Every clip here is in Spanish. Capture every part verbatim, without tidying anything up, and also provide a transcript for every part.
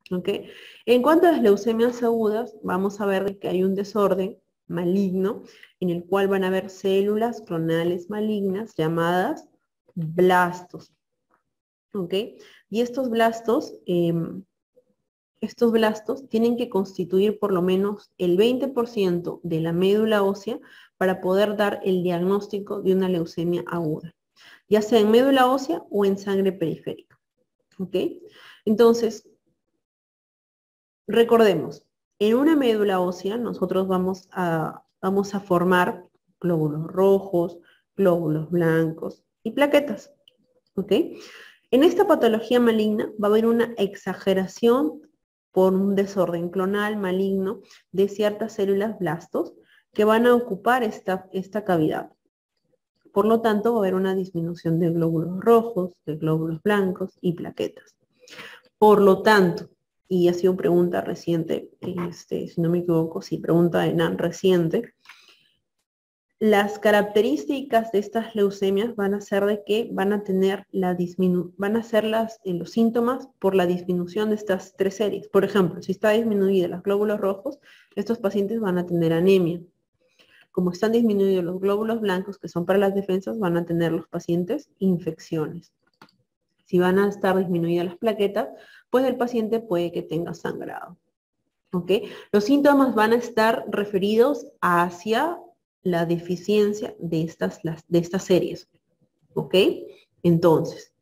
¿Ok? En cuanto a las leucemias agudas, vamos a ver que hay un desorden maligno en el cual van a haber células clonales malignas llamadas blastos. ¿Ok? Y estos blastos, eh, estos blastos tienen que constituir por lo menos el veinte por ciento de la médula ósea para poder dar el diagnóstico de una leucemia aguda, ya sea en médula ósea o en sangre periférica. ¿Ok? Entonces, recordemos, en una médula ósea nosotros vamos a, vamos a formar glóbulos rojos, glóbulos blancos y plaquetas. ¿Ok? En esta patología maligna va a haber una exageración por un desorden clonal maligno de ciertas células blastos que van a ocupar esta, esta cavidad. Por lo tanto, va a haber una disminución de glóbulos rojos, de glóbulos blancos y plaquetas. Por lo tanto, y ha sido pregunta reciente, este, si no me equivoco, sí, pregunta de Nan reciente, las características de estas leucemias van a ser de que van a tener la disminu van a ser las, eh, los síntomas por la disminución de estas tres series. Por ejemplo, si está disminuida los glóbulos rojos, estos pacientes van a tener anemia. Como están disminuidos los glóbulos blancos, que son para las defensas, van a tener los pacientes infecciones. Si van a estar disminuidas las plaquetas, pues el paciente puede que tenga sangrado. ¿Ok? Los síntomas van a estar referidos hacia la deficiencia de estas, las, de estas series. ¿Ok? Entonces,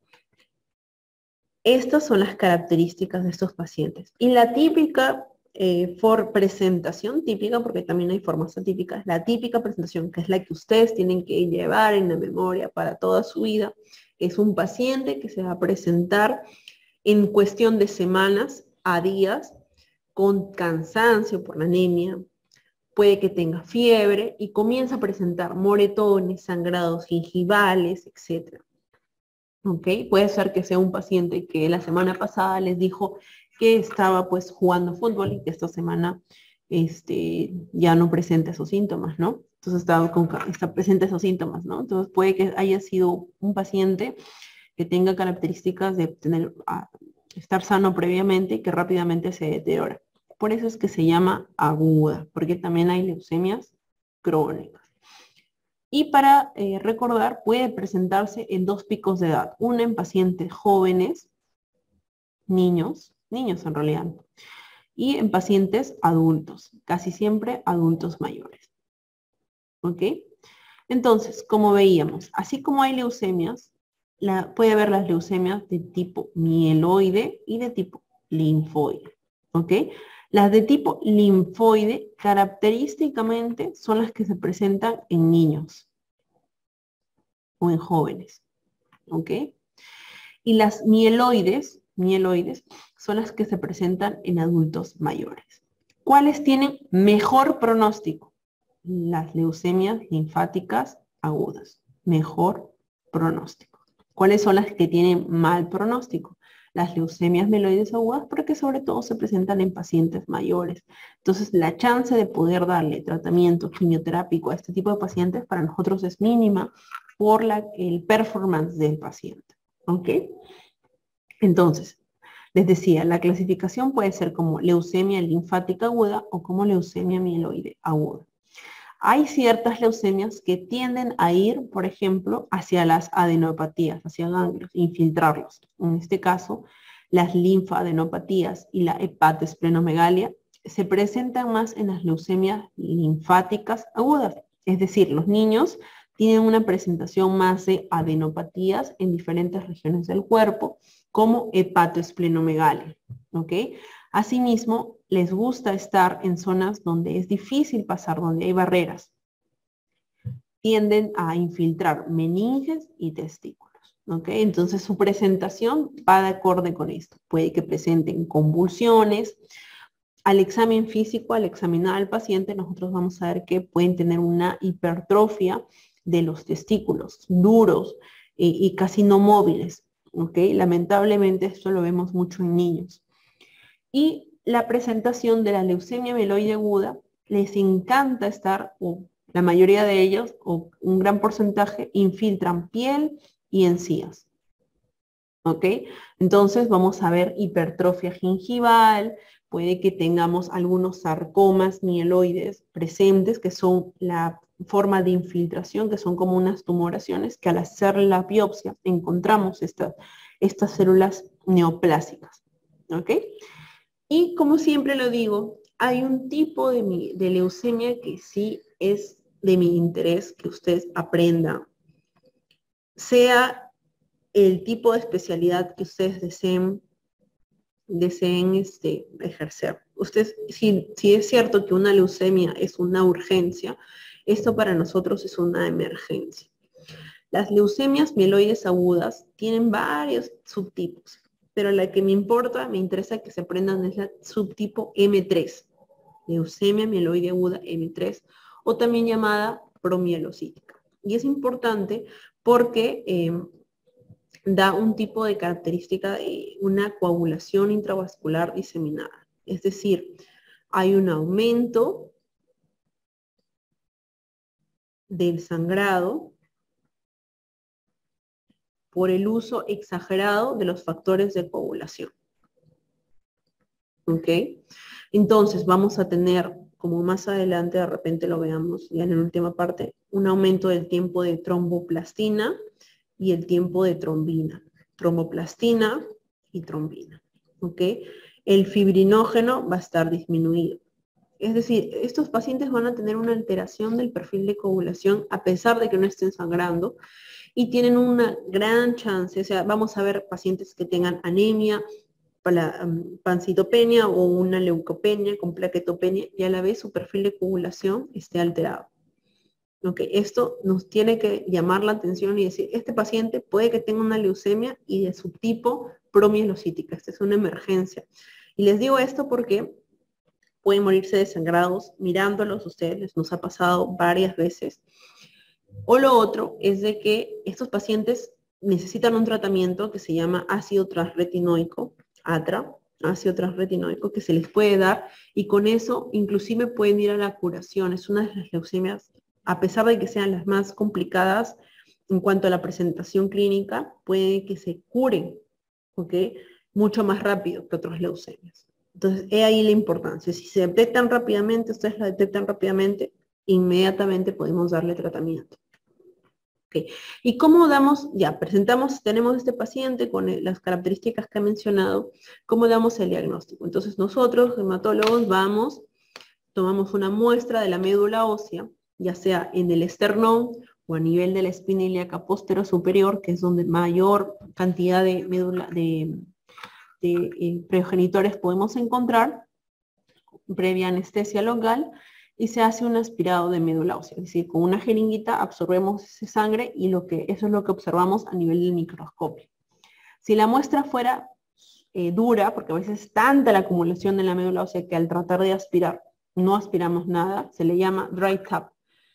estas son las características de estos pacientes. Y la típica eh, for presentación típica, porque también hay formas atípicas, la típica presentación, que es la que ustedes tienen que llevar en la memoria para toda su vida, es un paciente que se va a presentar en cuestión de semanas a días con cansancio por la anemia, puede que tenga fiebre y comienza a presentar moretones, sangrados gingivales, etcétera. ¿Ok? Puede ser que sea un paciente que la semana pasada les dijo que estaba pues jugando fútbol y que esta semana este, ya no presenta esos síntomas, ¿no? Entonces está, con, está presente esos síntomas, ¿no? Entonces puede que haya sido un paciente que tenga características de tener, a, estar sano previamente y que rápidamente se deteriora. Por eso es que se llama aguda, porque también hay leucemias crónicas. Y para eh, recordar, puede presentarse en dos picos de edad. Una en pacientes jóvenes, niños, niños en realidad, y en pacientes adultos, casi siempre adultos mayores. ¿Ok? Entonces, como veíamos, así como hay leucemias, la, puede haber las leucemias de tipo mieloide y de tipo linfoide. ¿Ok? Las de tipo linfoide característicamente son las que se presentan en niños o en jóvenes. ¿Ok? Y las mieloides, mieloides son las que se presentan en adultos mayores. ¿Cuáles tienen mejor pronóstico? Las leucemias linfáticas agudas. Mejor pronóstico. ¿Cuáles son las que tienen mal pronóstico? Las leucemias mieloides agudas, porque sobre todo se presentan en pacientes mayores. Entonces, la chance de poder darle tratamiento quimioterápico a este tipo de pacientes para nosotros es mínima por la, el performance del paciente. ¿Ok? Entonces, les decía, la clasificación puede ser como leucemia linfática aguda o como leucemia mieloide aguda. Hay ciertas leucemias que tienden a ir, por ejemplo, hacia las adenopatías, hacia ganglios, infiltrarlos. En este caso, las linfadenopatías y la hepatosplenomegalia se presentan más en las leucemias linfáticas agudas. Es decir, los niños tienen una presentación más de adenopatías en diferentes regiones del cuerpo, como hepatosplenomegalia. ¿Ok? Asimismo, les gusta estar en zonas donde es difícil pasar, donde hay barreras. Tienden a infiltrar meninges y testículos. ¿Ok? Entonces su presentación va de acorde con esto. Puede que presenten convulsiones. Al examen físico, al examinar al paciente, nosotros vamos a ver que pueden tener una hipertrofia de los testículos, duros y, y casi no móviles. ¿Ok? Lamentablemente esto lo vemos mucho en niños. Y la presentación de la leucemia mieloide aguda, les encanta estar, o la mayoría de ellos, o un gran porcentaje, infiltran piel y encías. ¿ok? Entonces vamos a ver hipertrofia gingival, puede que tengamos algunos sarcomas mieloides presentes, que son la forma de infiltración, que son como unas tumoraciones, que al hacer la biopsia encontramos esta, estas células neoplásicas, ¿ok? Y como siempre lo digo, hay un tipo de, mi, de leucemia que sí es de mi interés que usted aprenda, sea el tipo de especialidad que ustedes deseen, deseen este, ejercer. Usted, si, si es cierto que una leucemia es una urgencia, esto para nosotros es una emergencia. Las leucemias mieloides agudas tienen varios subtipos, pero la que me importa, me interesa que se aprendan es la subtipo eme tres, leucemia mieloide aguda eme tres, o también llamada promielocítica. Y es importante porque eh, da un tipo de característica de una coagulación intravascular diseminada. Es decir, hay un aumento del sangrado por el uso exagerado de los factores de coagulación. ¿Ok? Entonces vamos a tener, como más adelante de repente lo veamos ya en la última parte, un aumento del tiempo de tromboplastina y el tiempo de trombina. Tromboplastina y trombina. ¿Ok? El fibrinógeno va a estar disminuido. Es decir, estos pacientes van a tener una alteración del perfil de coagulación a pesar de que no estén sangrando y tienen una gran chance, o sea, vamos a ver pacientes que tengan anemia, pancitopenia o una leucopenia con plaquetopenia y a la vez su perfil de coagulación esté alterado. Okay, esto nos tiene que llamar la atención y decir, este paciente puede que tenga una leucemia y de subtipo promielocítica. Esta es una emergencia. Y les digo esto porque pueden morirse desangrados mirándolos ustedes, nos ha pasado varias veces. O lo otro es de que estos pacientes necesitan un tratamiento que se llama ácido transretinoico, A T R A, ácido transretinoico, que se les puede dar y con eso inclusive pueden ir a la curación. Es una de las leucemias, a pesar de que sean las más complicadas en cuanto a la presentación clínica, puede que se curen, ¿ok? Mucho más rápido que otras leucemias. Entonces, he ahí la importancia. Si se detectan rápidamente, ustedes la detectan rápidamente, inmediatamente podemos darle tratamiento. Okay. ¿Y cómo damos? Ya, presentamos, tenemos este paciente con las características que he mencionado, ¿cómo damos el diagnóstico? Entonces nosotros, hematólogos, vamos, tomamos una muestra de la médula ósea, ya sea en el esternón o a nivel de la espina ilíaca posterior superior, que es donde mayor cantidad de médula, de, de eh, progenitores podemos encontrar, previa anestesia local, y se hace un aspirado de médula ósea, es decir, con una jeringuita absorbemos esa sangre y lo que, eso es lo que observamos a nivel del microscopio. Si la muestra fuera eh, dura, porque a veces es tanta la acumulación en la médula ósea que al tratar de aspirar no aspiramos nada, se le llama dry tap,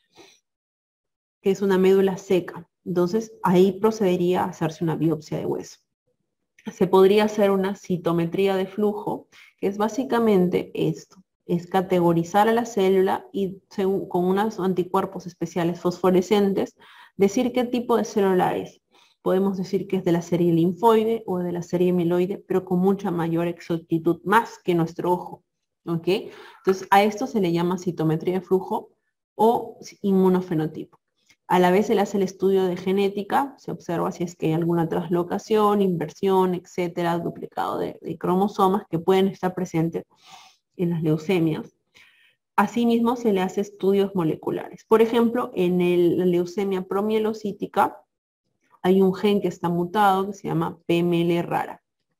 que es una médula seca. Entonces ahí procedería a hacerse una biopsia de hueso. Se podría hacer una citometría de flujo, que es básicamente esto. Es categorizar a la célula y según, con unos anticuerpos especiales fosforescentes, decir qué tipo de célula es. Podemos decir que es de la serie linfoide o de la serie mieloide, pero con mucha mayor exactitud, más que nuestro ojo. ¿Ok? Entonces, a esto se le llama citometría de flujo o inmunofenotipo. A la vez se le hace el estudio de genética, se observa si es que hay alguna translocación, inversión, etcétera, duplicado de, de cromosomas que pueden estar presentes en las leucemias. Asimismo, se le hace estudios moleculares. Por ejemplo, en el, la leucemia promielocítica hay un gen que está mutado que se llama P M L rara,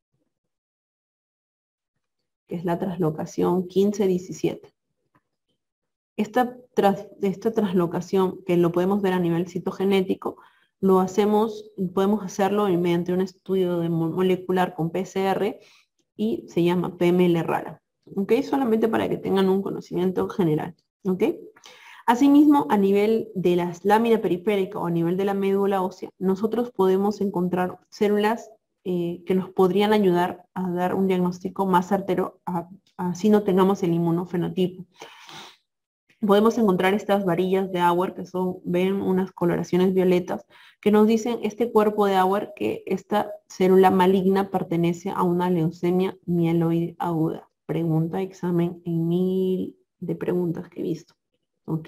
que es la translocación quince diecisiete. Esta, tras, esta translocación, que lo podemos ver a nivel citogenético, lo hacemos, podemos hacerlo mediante un estudio de molecular con P C R y se llama P M L rara. ¿Ok? Solamente para que tengan un conocimiento general. ¿Ok? Asimismo, a nivel de la lámina periférica o a nivel de la médula ósea, nosotros podemos encontrar células eh, que nos podrían ayudar a dar un diagnóstico más certero, así no tengamos el inmunofenotipo. podemos encontrar estas varillas de Auer que son, ven, unas coloraciones violetas que nos dicen este cuerpo de Auer que esta célula maligna pertenece a una leucemia mieloide aguda. Pregunta, examen en mil de preguntas que he visto. ¿Ok?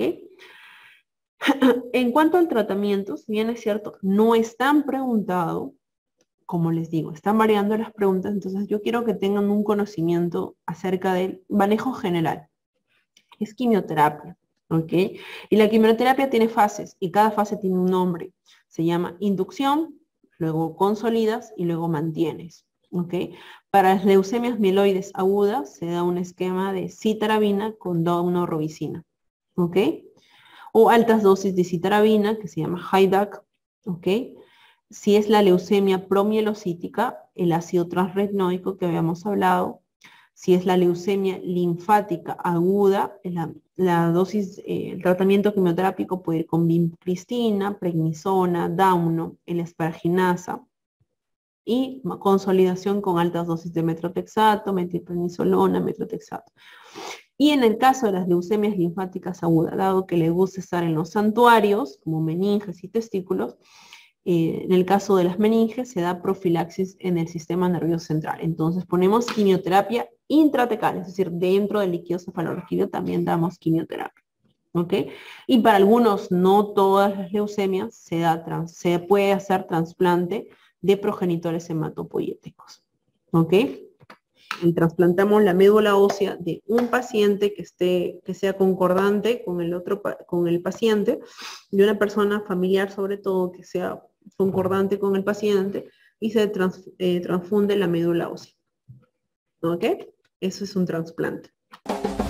En cuanto al tratamiento, si bien es cierto, no es tan preguntado, como les digo, están variando las preguntas, entonces yo quiero que tengan un conocimiento acerca del manejo general. Es quimioterapia, ¿ok? Y la quimioterapia tiene fases y cada fase tiene un nombre. Se llama inducción, luego consolidas y luego mantienes, ¿ok? Para las leucemias mieloides agudas se da un esquema de citarabina con daunorubicina, ¿ok? O altas dosis de citarabina, que se llama HiDAC, ¿ok? Si es la leucemia promielocítica, el ácido transretinoico que habíamos hablado. Si es la leucemia linfática aguda, la, la dosis, eh, el tratamiento quimioterápico puede ir con vincristina, prednisona, dauno, el esparaginasa y consolidación con altas dosis de metrotexato, metilprednisolona, metrotexato. Y en el caso de las leucemias linfáticas agudas, dado que le gusta estar en los santuarios, como meninges y testículos, eh, en el caso de las meninges se da profilaxis en el sistema nervioso central. Entonces ponemos quimioterapia intratecal, es decir, dentro del líquido cefalorraquídeo también damos quimioterapia. ¿Ok? Y para algunos, no todas las leucemias, se, da trans, se puede hacer trasplante de progenitores hematopoyéticos. ¿Ok? Y trasplantamos la médula ósea de un paciente que, esté, que sea concordante con el, otro, con el paciente, de una persona familiar sobre todo que sea concordante con el paciente, y se trans, eh, transfunde la médula ósea. ¿Ok? Eso es un trasplante.